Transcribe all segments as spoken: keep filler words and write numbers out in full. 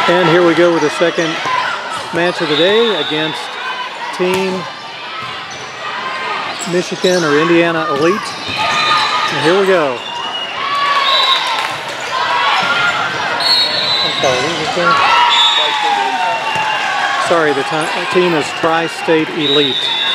And here we go with the second match of the day against Team Michigan or Indiana Elite. And here we go. Sorry, the team is Tri-State Elite.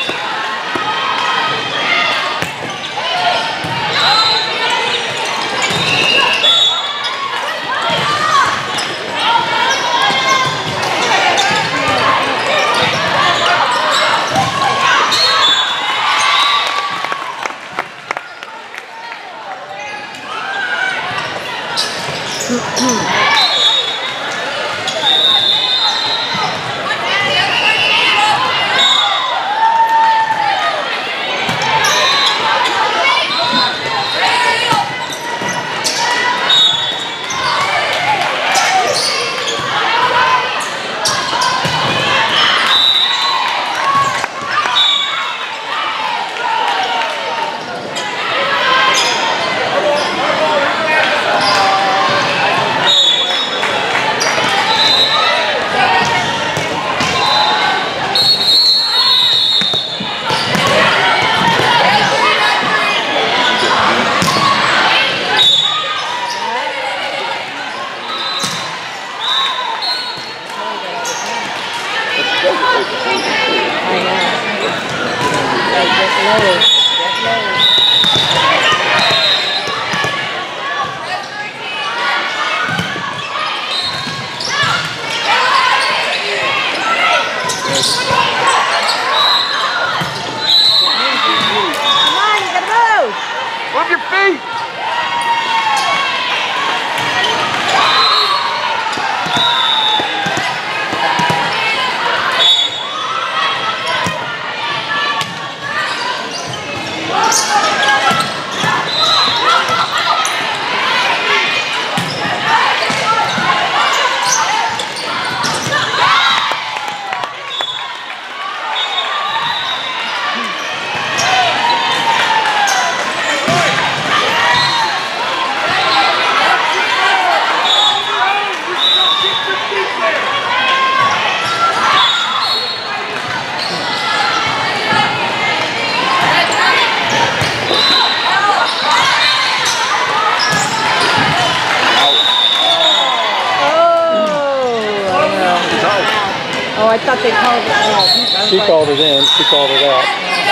Oh, I thought they called it out. She called it in. She called it out.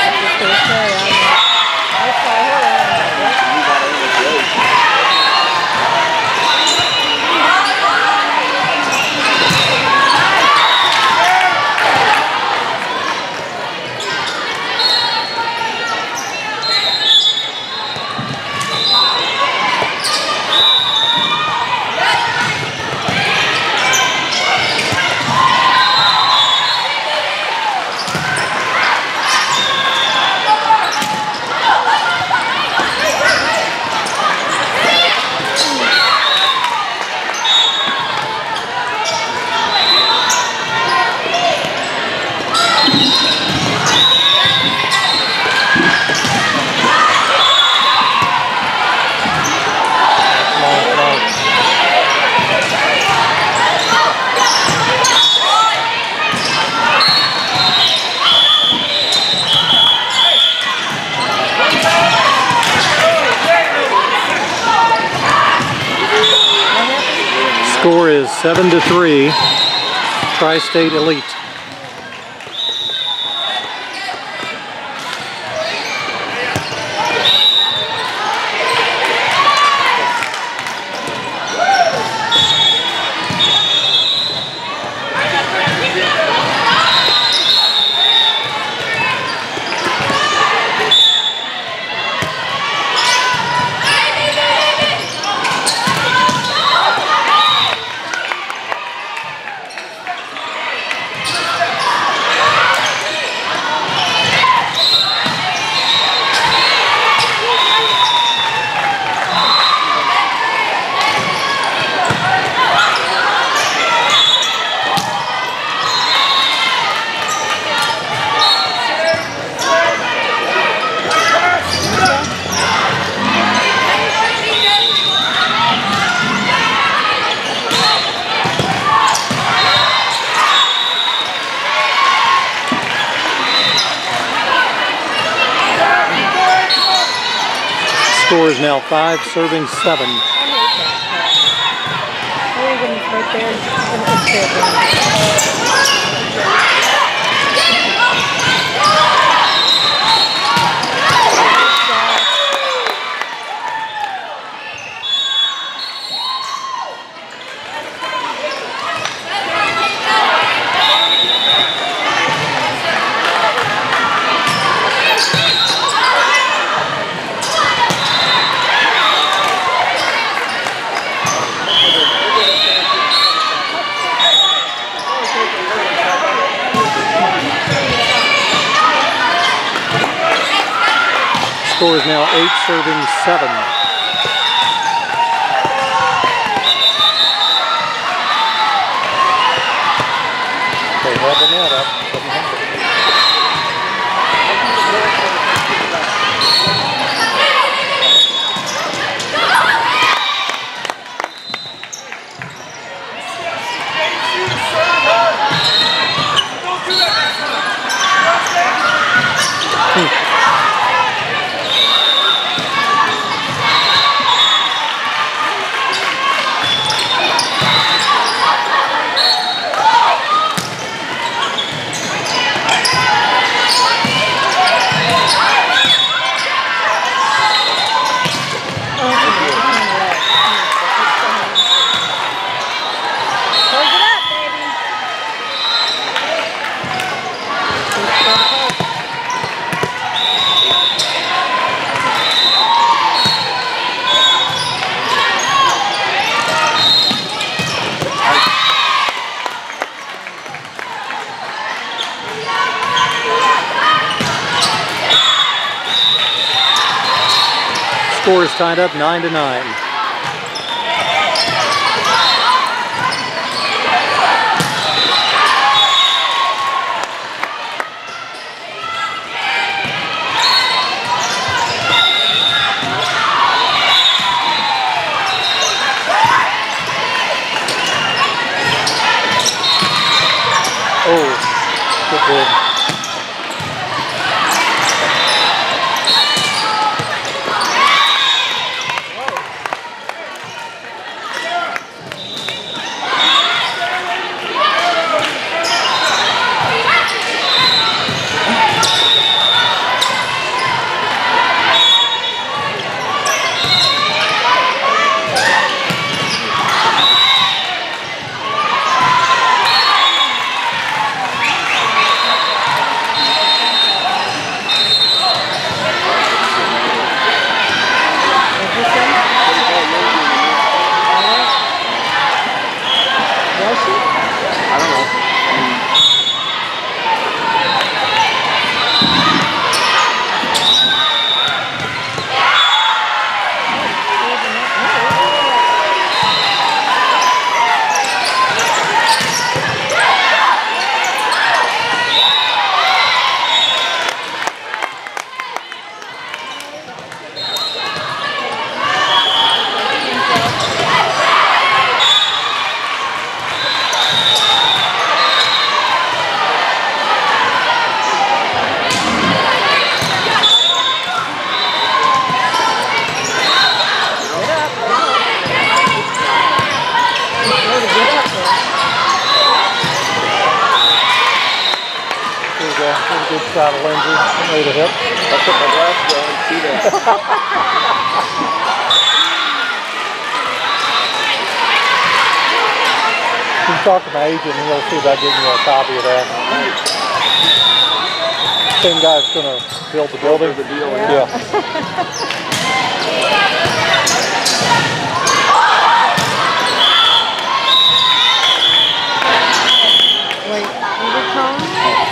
Score is seven to three, Tri-State Elite. Score is now five, serving seven. Right there. It's Score is now eight, serving seven. They have the net up. Score is tied up nine to nine. Oh, good ball. Good shot of Lindsay. Ready to hit. I put my glasses on and see that. You can talk to my agent and he'll see about getting you a copy of that. Same guy's going to build the building. The deal, yeah. yeah. Wait, is it calling?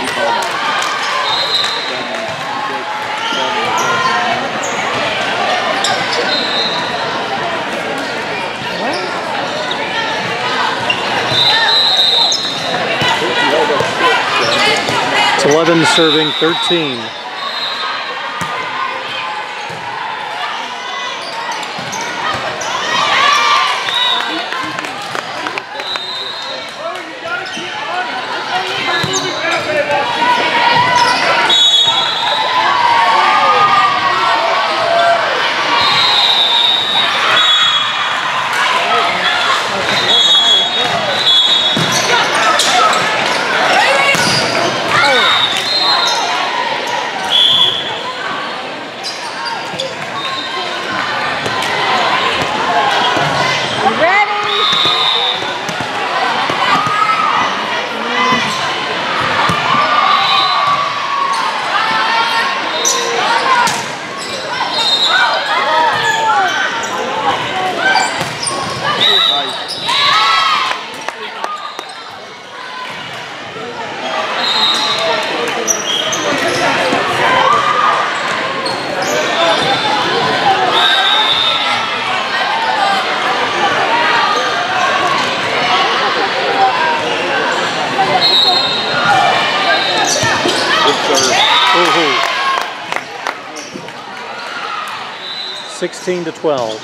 It's eleven serving thirteen. sixteen to twelve.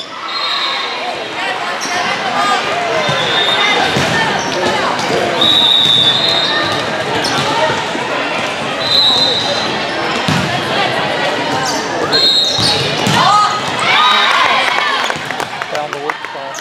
Found the weak spot.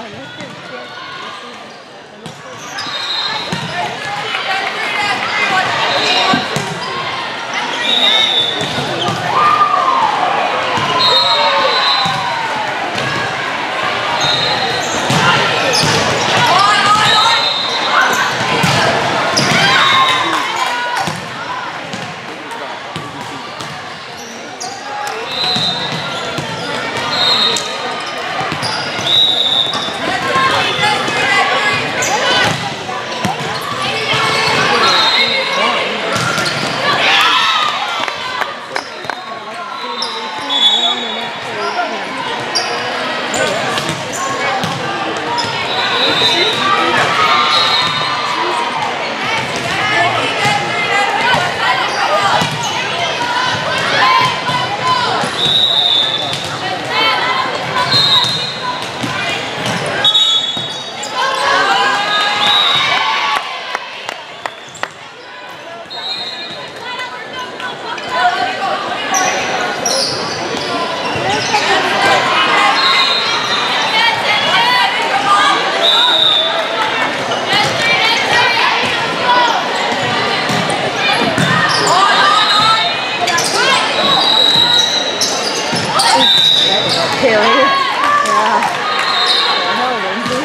Carry. Yeah. Hell, Lindsay.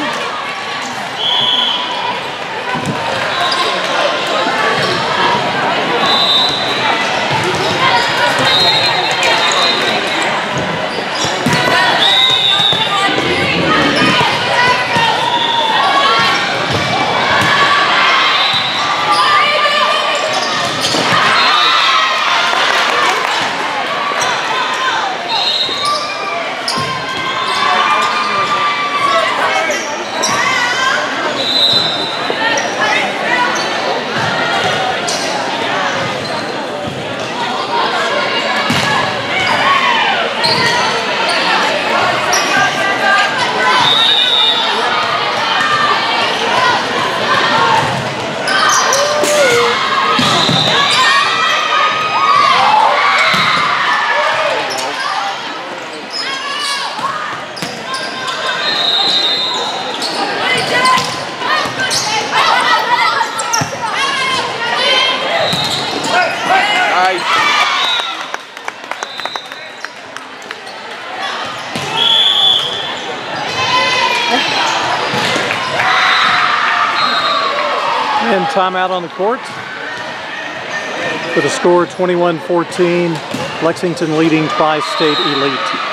And timeout on the court. With a score twenty-one fourteen, Lexington leading Tri-State Elite.